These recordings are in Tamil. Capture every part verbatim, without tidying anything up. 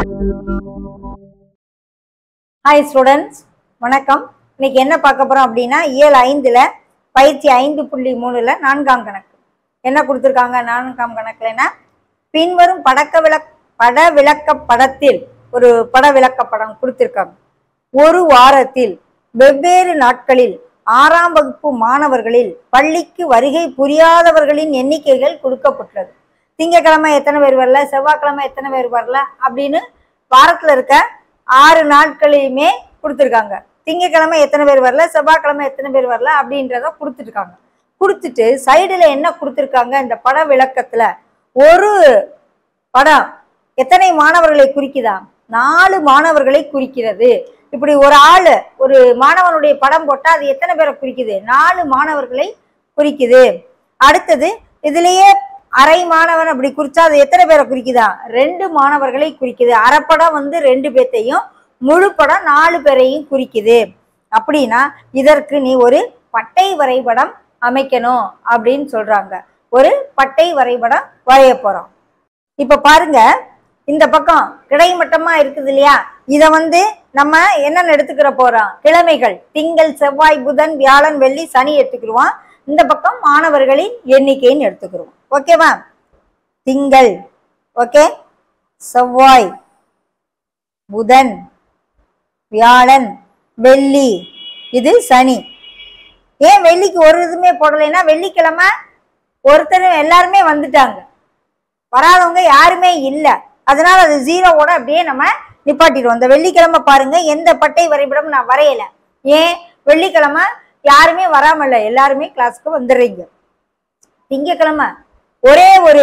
Hi students, வணக்கம். இன்னைக்கு என்ன பார்க்க போறோம் அப்படின்னா இயல் ஐந்துல பயிற்சி ஐந்து புள்ளி மூணுல நான்காம் கணக்கு என்ன கொடுத்திருக்காங்க. நான்காம் கணக்குலனா பின்வரும் படக்க விளக்க பட விளக்க படத்தில் ஒரு பட விளக்க படம் கொடுத்திருக்காங்க. ஒரு வாரத்தில் வெவ்வேறு நாட்களில் ஆறாம் வகுப்பு மாணவர்களில் பள்ளிக்கு வருகை புரியாதவர்களின் எண்ணிக்கைகள் கொடுக்கப்பட்டுள்ளது. திங்கக்கிழமை எத்தனை பேர் வரல, செவ்வாய்க்கிழமை எத்தனை பேர் வரல அப்படின்னு வாரத்துல இருக்க ஆறு நாட்களையுமே கொடுத்துருக்காங்க. திங்கக்கிழமை எத்தனை பேர் வரல, செவ்வாய்க்கிழமை எத்தனை பேர் வரல அப்படின்றத கொடுத்துருக்காங்க. கொடுத்துட்டு சைடுல என்ன கொடுத்துருக்காங்க, இந்த பட விளக்கத்துல ஒரு படம் எத்தனை மாணவர்களை குறிக்குதா, நாலு மாணவர்களை குறிக்கிறது. இப்படி ஒரு ஆளு ஒரு மாணவனுடைய படம் போட்டா அது எத்தனை பேரை குறிக்குது, நாலு மாணவர்களை குறிக்குது. அடுத்தது இதுலயே அரை மாணவன் அப்படி குறிச்சா அது எத்தனை பேரை குறிக்குதா, ரெண்டு மாணவர்களை குறிக்குது. அரைப்படம் வந்து ரெண்டு பேர்த்தையும், முழு படம் நாலு பேரையும் குறிக்குது. அப்படின்னா இதற்கு நீ ஒரு பட்டை வரைபடம் அமைக்கணும் அப்படின்னு சொல்றாங்க. ஒரு பட்டை வரைபடம் வரைய போறோம். இப்ப பாருங்க, இந்த பக்கம் கிடைமட்டமா இருக்குது இல்லையா, இத வந்து நம்ம என்னன்னு எடுத்துக்கிற போறோம், கிழமைகள் திங்கள் செவ்வாய் புதன் வியாழன் வெள்ளி சனி எடுத்துக்கிடுவோம். இந்த பக்கம் மாணவர்களின் எண்ணிக்கைன்னு எடுத்துக்கிறோம். ஓகேவா, திங்கள் ஓகே, செவ்வாய் புதன் வியாழன் வெள்ளி, இது சனி. ஏன் வெள்ளிக்கு ஒரு இதுமே போடலைன்னா, வெள்ளிக்கிழமை ஒருத்தர் எல்லாருமே வந்துட்டாங்க, வராதவங்க யாருமே இல்லை. அதனால அது ஜீரோவோட அப்படியே நம்ம நிப்பாட்டிடுவோம். இந்த வெள்ளிக்கிழமை பாருங்க, எந்த பட்டை வரைபடம் நான் வரையல. ஏன், வெள்ளிக்கிழமை யாருமே வராமல்ல, எல்லாருமே கிளாஸ்க்கு வந்துடுறீங்க. திங்கக்கிழமை ஒரே ஒரு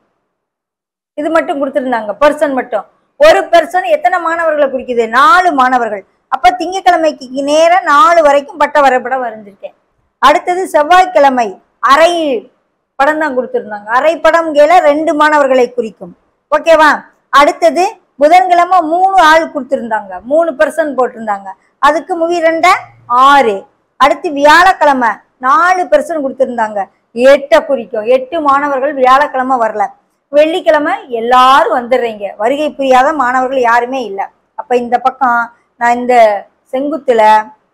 இது மட்டும் கொடுத்துருந்தாங்க, பர்சன் மட்டும். ஒரு பர்சன் எத்தனை மாணவர்களை குறிக்குது, நாலு மாணவர்கள். அப்ப திங்கக்கிழமைக்கு நேரம் நாலு வரைக்கும் பட்ட வரைபடம் வரைஞ்சிருக்கேன். அடுத்தது செவ்வாய்க்கிழமை அரை படம் தான் கொடுத்துருந்தாங்க, அரை படம் கேல ரெண்டு மாணவர்களை குறிக்கும். ஓகேவா. அடுத்தது புதன்கிழமை மூணு ஆள் கொடுத்துருந்தாங்க, மூணு பர்சன் போட்டிருந்தாங்க, அதுக்கு மூவி ரெண்ட ஆறு. அடுத்து வியாழக்கிழமை நாலு பர்சன் கொடுத்துருந்தாங்க, எட்டை குறிக்கும், எட்டு மாணவர்கள் வியாழக்கிழமை வரல. வெள்ளிக்கிழமை எல்லாரும் வந்துடுறீங்க, வருகை புரியாத மாணவர்கள் யாருமே இல்லை. அப்ப இந்த பக்கம் நான் இந்த செங்குத்துல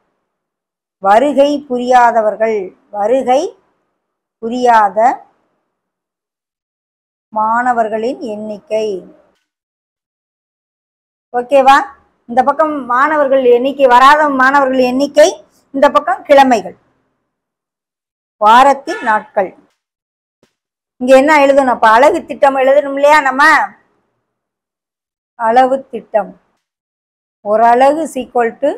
வருகை புரியாதவர்கள், வருகை புரியாத மாணவர்களின் எண்ணிக்கை. ஓகேவா. இந்த பக்கம் மாணவர்கள் எண்ணிக்கை, வராத மாணவர்கள் எண்ணிக்கை, இந்த பக்கம் கிழமைகள், வாரத்தின் நாட்கள். இங்க என்ன எழுதணும், அப்ப அலகு திட்டம் எழுதணும் இல்லையா. நம்ம அளவு திட்டம், ஒரு அலகு சீக்வல் டு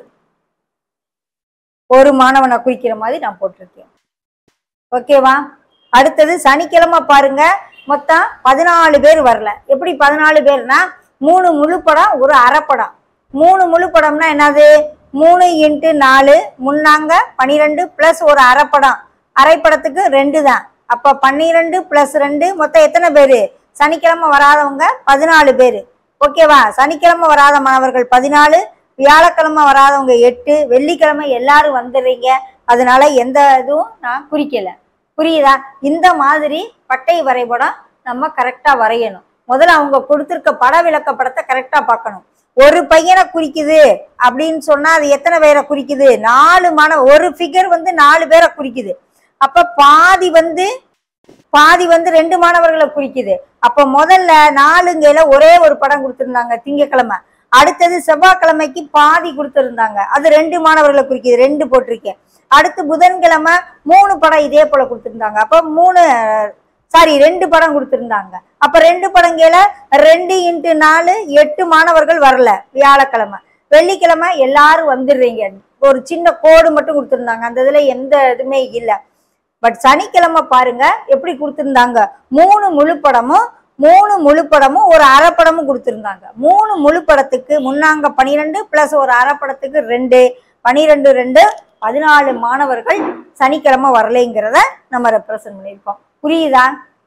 ஒரு மாணவனை குறிக்கிற மாதிரி நான் போட்டிருக்கேன். ஓகேவா. அடுத்தது சனிக்கிழமை பாருங்க, மொத்தம் பதினாலு பேர் வரல. எப்படி பதினாலு பேர்னா, மூணு முழு படம் ஒரு அரைப்படம். மூணு முழு படம்னா என்னது, மூணு இன்ட்டு நாலு முன்னாங்க பனிரெண்டு பிளஸ் ஒரு அரைப்படம், அரைப்படத்துக்கு ரெண்டு தான். அப்ப பன்னிரெண்டு பிளஸ் ரெண்டு மொத்தம் எத்தனை பேரு, சனிக்கிழமை வராதவங்க பதினாலு பேரு. ஓகேவா. சனிக்கிழமை வராத மாணவர்கள் பதினாலு, வியாழக்கிழமை வராதவங்க எட்டு, வெள்ளிக்கிழமை எல்லாரும் வந்துடுறீங்க. அதனால எந்த இதுவும் நான் குறிக்கல. புரியுதா. இந்த மாதிரி பட்டை வரைபடம் நம்ம கரெக்டா வரையணும். முதல்ல அவங்க கொடுத்திருக்க பட விளக்க படத்தை கரெக்டா பார்க்கணும். ஒரு பையனை குறிக்குது அப்படின்னு சொன்னா அது எத்தனை பேரை குறிக்குது, நாலு மாணவ, ஒரு ஃபிகர் வந்து நாலு பேரை குறிக்குது. அப்ப பாதி வந்து பாதி வந்து ரெண்டு மாணவர்களை குறிக்குது. அப்ப முதல்ல நாலுங்கையில ஒரே ஒரு படம் கொடுத்திருந்தாங்க திங்கக்கிழமை. அடுத்தது செவ்வாய்க்கிழமைக்கு பாதி கொடுத்திருந்தாங்க, அது ரெண்டு மாணவர்களை குறிக்குது, ரெண்டு போட்டிருக்கேன். அடுத்து புதன்கிழமை மூணு படம் இதே போல கொடுத்திருந்தாங்க, அப்ப மூணு சாரி ரெண்டு படம் கொடுத்திருந்தாங்க. அப்ப ரெண்டு படங்கையில ரெண்டு இன்ட்டு நாலு எட்டு மாணவர்கள் வரல வியாழக்கிழமை. வெள்ளிக்கிழமை எல்லாரும் வந்துடுறீங்க, ஒரு சின்ன கோடு மட்டும் கொடுத்திருந்தாங்க, அந்த இதுல எந்த இதுவுமே இல்லை. பட் சனிக்கிழமை பாருங்க எப்படி கொடுத்திருந்தாங்க, மூணு முழு படமும் மூணு முழு படமும் ஒரு அரைப்படமும் கொடுத்திருந்தாங்க. மூணு முழு படத்துக்கு முன்னாங்க பனிரெண்டு பிளஸ் ஒரு அரைப்படத்துக்கு ரெண்டு, பனிரெண்டு ரெண்டு பதினாலு மாணவர்கள் சனிக்கிழமை வரலைங்கிறத நம்ம ரெப்ரசன்ட் பண்ணியிருக்கோம். புரியுதா.